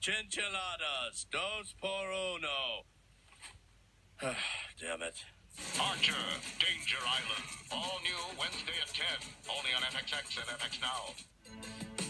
Chinchilladas, dos por uno. Damn it. Archer, Danger Island. All new Wednesday at 10. Only on FXX and FX Now.